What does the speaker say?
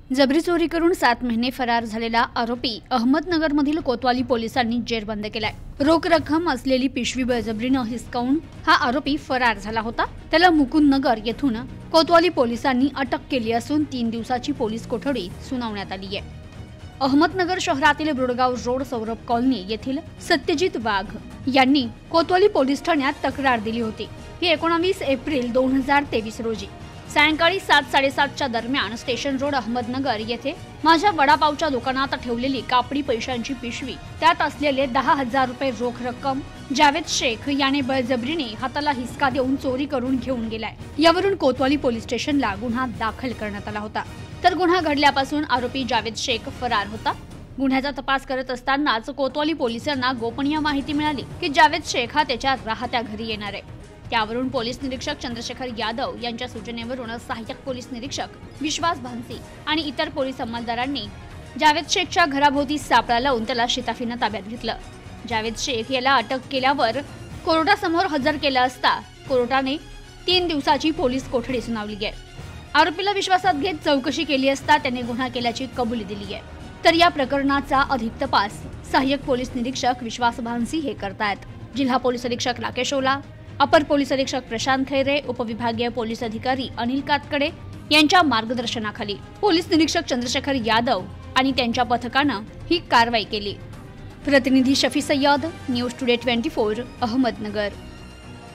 जबरी चोरी करून 7 महिने फरार झालेला आरोपी अहमदनगरमधील कोतवाली पोलिसांनी जेरबंद केलाय। रोख रक्कम असलेली पिशवी बळजबरीनं हिसकावून हा आरोपी फरार झाला होता। त्याला मुकुंदनगर येथून कोतवाली पोलिसांनी अटक केली असून 3 दिवसाची पोलीस कोठडी सुनावण्यात आली आहे। अहमदनगर शहरातील ब्रुडगाव रोड सौरभ कॉलनी येथील सत्यजित वाघ यांनी कोतवाली पोलीस ठाण्यात तक्रार दिली होती। ही 19 एप्रिल 2023 रोजी सायंकाळी 7:30च्या दरम्यान स्टेशन रोड अहमदनगर येथे माझ्या वडापावच्या दुकानात ठेवलेली कापडी पैशांची पिशवी, त्यात असलेले 10,000 रुपये रोख रक्कम जावेद शेख याने बळजबरीने हाताला हिसका देऊन चोरी करून घेऊन गेलाय। यावरून कोतवाली पोलीस स्टेशनला गुन्हा दाखल करण्यात आला होता। तर गुन्हा घडल्यापासून आरोपी जावेद शेख फरार होता। गुन्ह्याचा तपास करत असतानाच कोतवाली पोलिसांना गोपनीय माहिती मिळाली की जावेद शेख हा त्याच्या राहत्या घरी येणार आहे। त्यावरून पोलीस निरीक्षक चंद्रशेखर यादव यांच्या सूचनेवरून सहाय्यक पोलीस निरीक्षक विश्वास भानसी आणि इतर पोलीस अंमलदारांनी जावेद शेखच्या घराभोवती सापळा लावून त्याला शिताफीनं ताब्यात घेतलं। जावेद शेख याला अटक केल्यावर कोर्टासमोर हजर केलं असता कोर्टाने 3 दिवसाची पोलीस कोठडी सुनावली आहे। आरोपीला विश्वासात घेत चौकशी केली असता त्याने गुन्हा केल्याची कबुली दिली आहे। तर या प्रकरणाचा अधिक तपास सहाय्यक पोलीस निरीक्षक विश्वास भानसी हे करतायत। जिल्हा पोलीस अधीक्षक राकेश ओला, अपर पोलीस अधीक्षक प्रशांत खैरे, उपविभागीय पोलीस अधिकारी अनिल कातकडे यांच्या मार्गदर्शनाखाली पोलीस निरीक्षक चंद्रशेखर यादव आणि त्यांच्या पथकानं ही कारवाई केली। प्रतिनिधी शफी सय्यद, न्यूज टुडे 24, अहमदनगर।